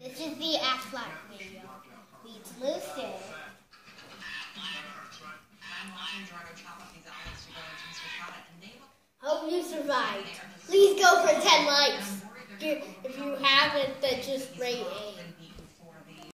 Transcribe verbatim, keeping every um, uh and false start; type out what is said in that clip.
This is the aflak video. Meets Lucy. Hope you survived. Please go for ten likes. If you haven't, then just rate eight.